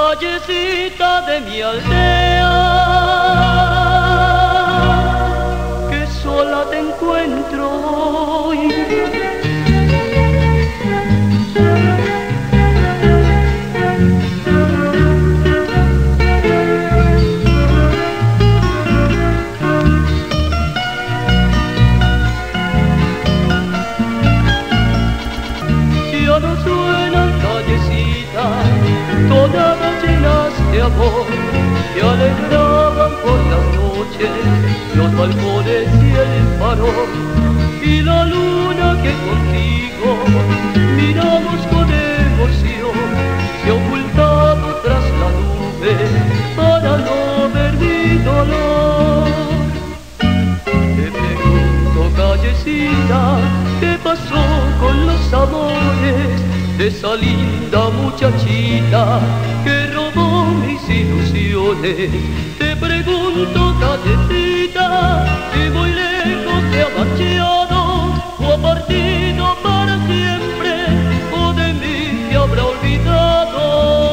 Callecita de mi aldea, que sola te encuentro hoy. Ya no suenan callecitas tonadas llenas de amor, que alegraban por las noches los balcones y el farol, y la luna que contigo miramos con emoción se ha ocultado tras la nube para no ver mi dolor. Te pregunto, callecita, ¿qué pasó con los amores de esa linda muchachita que robó mis ilusiones? Te pregunto, callecita, si muy lejos se ha marchado o ha partido para siempre, o de mí se habrá olvidado.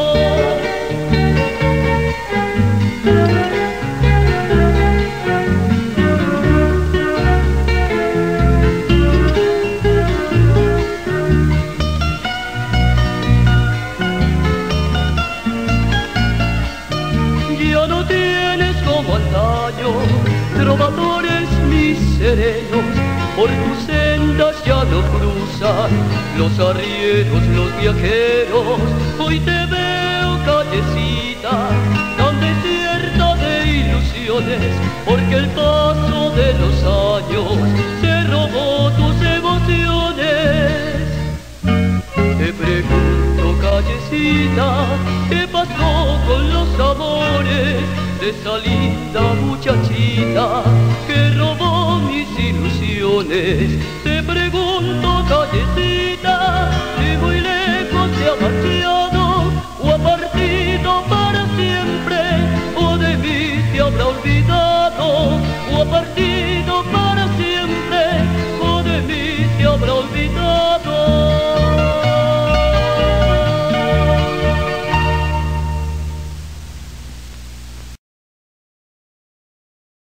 Ya no tienes como antaño trovadores mis serenos, por tus sendas ya no cruzan los arrieros, los viajeros. Hoy te veo, callecita, tan desierta de ilusiones, porque el paso de los años se robó tus emociones. Te pregunto, callecita, ¿qué pasó con los amores de esa linda muchachita que robó mis ilusiones?